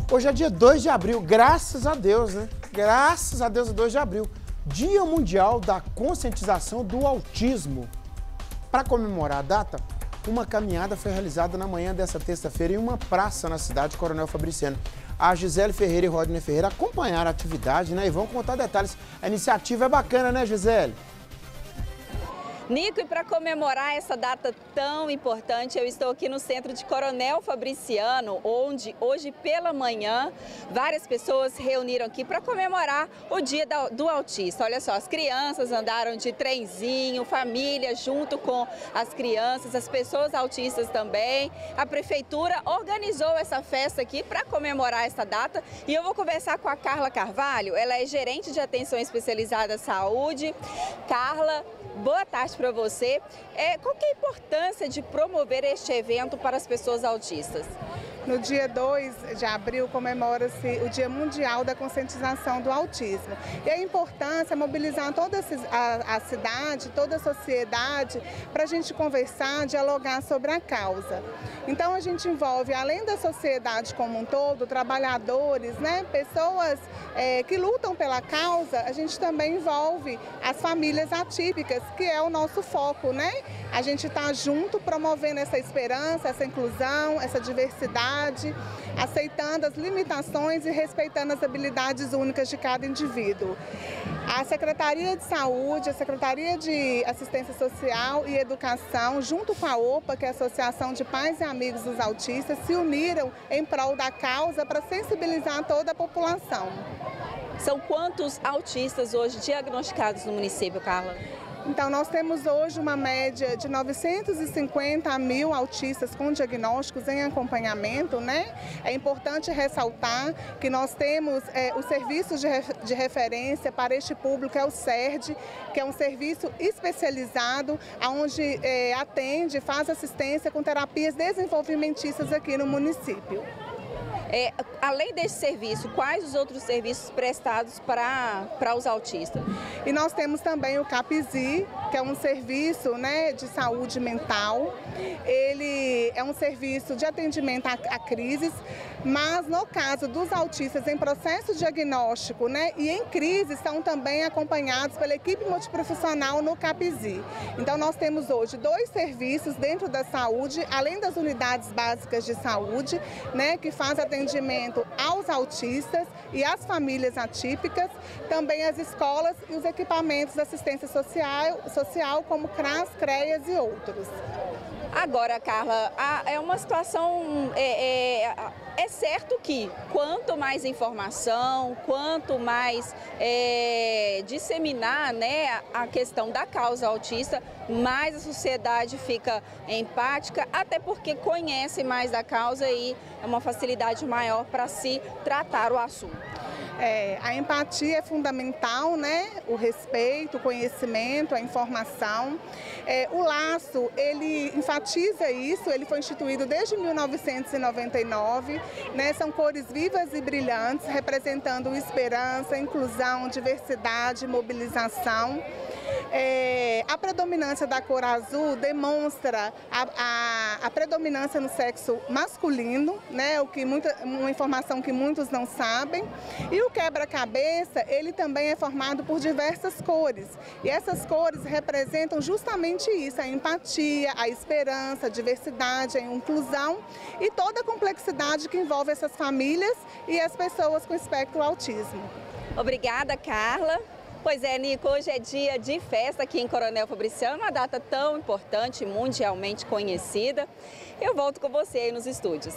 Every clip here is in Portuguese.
Hoje é dia 2 de abril, graças a Deus, né? Graças a Deus é 2 de abril. Dia Mundial da Conscientização do Autismo. Para comemorar a data, uma caminhada foi realizada na manhã dessa terça-feira em uma praça na cidade de Coronel Fabriciano. A Gisele Ferreira e Rodney Ferreira acompanharam a atividade, né? E vão contar detalhes. A iniciativa é bacana, né, Gisele? Nico, e para comemorar essa data tão importante, eu estou aqui no centro de Coronel Fabriciano, onde hoje pela manhã várias pessoas se reuniram aqui para comemorar o Dia do Autista. Olha só, as crianças andaram de trenzinho, família junto com as crianças, as pessoas autistas também. A prefeitura organizou essa festa aqui para comemorar essa data e eu vou conversar com a Carla Carvalho, ela é gerente de atenção especializada à saúde. Carla, boa tarde para você. Qual que é a importância de promover este evento para as pessoas autistas? No dia 2 de abril comemora-se o Dia Mundial da Conscientização do Autismo. E a importância é mobilizar toda a cidade, toda a sociedade, para a gente conversar, dialogar sobre a causa. Então a gente envolve, além da sociedade como um todo, trabalhadores, né, pessoas que lutam pela causa, a gente também envolve as famílias atípicas, que é o nosso foco, né? A gente está junto promovendo essa esperança, essa inclusão, essa diversidade, aceitando as limitações e respeitando as habilidades únicas de cada indivíduo. A Secretaria de Saúde, a Secretaria de Assistência Social e Educação, junto com a OPA, que é a Associação de Pais e Amigos dos Autistas, se uniram em prol da causa para sensibilizar toda a população. São quantos autistas hoje diagnosticados no município, Carla? Então, nós temos hoje uma média de 950 mil autistas com diagnósticos em acompanhamento, né? É importante ressaltar que nós temos os serviços de referência para este público, é o CERD, que é um serviço especializado, onde atende, faz assistência com terapias desenvolvimentistas aqui no município. Além desse serviço, quais os outros serviços prestados para os autistas? E nós temos também o CAPSI, que é um serviço, né, de saúde mental. Ele é um serviço de atendimento a crises, mas no caso dos autistas em processo diagnóstico, né, e em crise, são também acompanhados pela equipe multiprofissional no CAPSI. Então nós temos hoje 2 serviços dentro da saúde, além das unidades básicas de saúde, né, que faz atendimento aos autistas e às famílias atípicas, também as escolas e os equipamentos de assistência social como CRAS, CREAS e outros. Agora, Carla, é uma situação, é certo que quanto mais informação, quanto mais disseminar, né, a questão da causa autista, mais a sociedade fica empática, até porque conhece mais da causa e é uma facilidade maior para se tratar o assunto. A empatia é fundamental, né? O respeito, o conhecimento, a informação. O laço, ele enfatiza isso, ele foi instituído desde 1999, né? São cores vivas e brilhantes, representando esperança, inclusão, diversidade, mobilização. A predominância da cor azul demonstra a predominância no sexo masculino, né? Uma informação que muitos não sabem. E o quebra-cabeça, ele também é formado por diversas cores. E essas cores representam justamente isso, a empatia, a esperança, a diversidade, a inclusão e toda a complexidade que envolve essas famílias e as pessoas com espectro autismo. Obrigada, Carla. Pois é, Nico, hoje é dia de festa aqui em Coronel Fabriciano, uma data tão importante, mundialmente conhecida. Eu volto com você aí nos estúdios.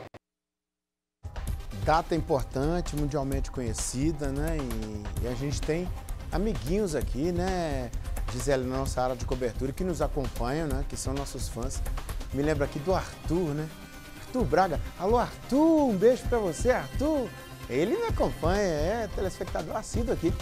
Data importante, mundialmente conhecida, né? E a gente tem amiguinhos aqui, né, Gisele, na nossa área de cobertura, que nos acompanham, né? Que são nossos fãs. Me lembro aqui do Arthur, né? Arthur Braga. Alô, Arthur, um beijo pra você, Arthur. Ele me acompanha, é telespectador assíduo aqui.